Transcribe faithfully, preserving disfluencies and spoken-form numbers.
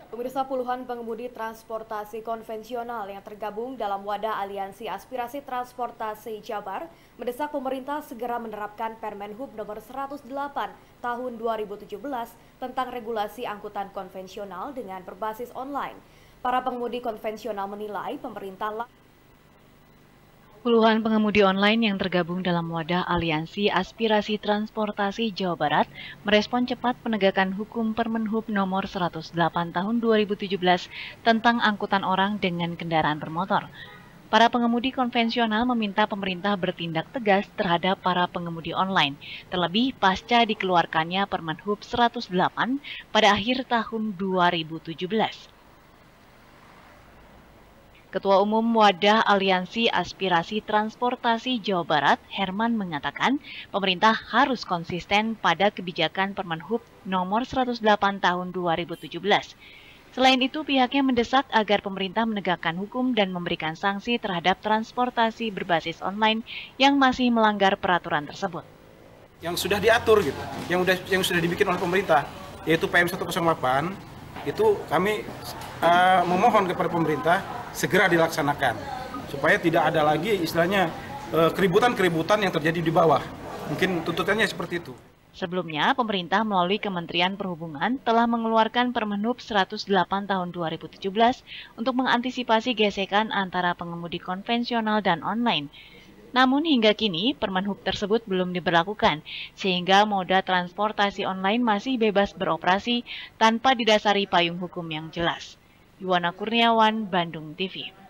Pemirsa, puluhan pengemudi transportasi konvensional yang tergabung dalam wadah Aliansi Aspirasi Transportasi Jabar mendesak pemerintah segera menerapkan Permen Hub nomor seratus delapan tahun dua ribu tujuh belas tentang regulasi angkutan konvensional dengan berbasis online. Para pengemudi konvensional menilai pemerintah Puluhan pengemudi online yang tergabung dalam wadah Aliansi Aspirasi Transportasi Jawa Barat merespon cepat penegakan hukum Permen Hub nomor seratus delapan tahun dua ribu tujuh belas tentang angkutan orang dengan kendaraan bermotor. Para pengemudi konvensional meminta pemerintah bertindak tegas terhadap para pengemudi online, terlebih pasca dikeluarkannya Permen Hub seratus delapan pada akhir tahun dua ribu tujuh belas. Ketua Umum Wadah Aliansi Aspirasi Transportasi Jawa Barat, Herman, mengatakan pemerintah harus konsisten pada kebijakan Permen Hub nomor seratus delapan tahun dua ribu tujuh belas. Selain itu, pihaknya mendesak agar pemerintah menegakkan hukum dan memberikan sanksi terhadap transportasi berbasis online yang masih melanggar peraturan tersebut. Yang sudah diatur gitu, yang sudah yang sudah dibikin oleh pemerintah, yaitu P M seratus delapan, itu kami uh, memohon kepada pemerintah segera dilaksanakan supaya tidak ada lagi istilahnya keributan-keributan yang terjadi di bawah. Mungkin tuntutannya seperti itu. Sebelumnya, pemerintah melalui Kementerian Perhubungan telah mengeluarkan Permen Hub seratus delapan tahun dua ribu tujuh belas untuk mengantisipasi gesekan antara pengemudi konvensional dan online. Namun hingga kini Permen Hub tersebut belum diberlakukan, sehingga moda transportasi online masih bebas beroperasi tanpa didasari payung hukum yang jelas. Yuwana Kurniawan, Bandung T V.